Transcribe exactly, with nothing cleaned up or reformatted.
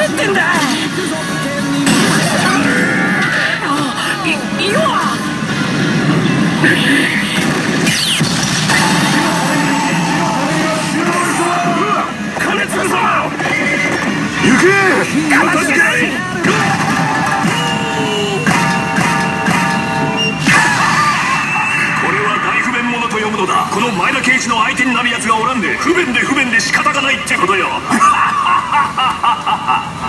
ってんだ。いいいわ。金継ぐぞ。行け。片付け。この前田圭一の相手になるやつがおらんで不便で不便で仕方がないってことよ。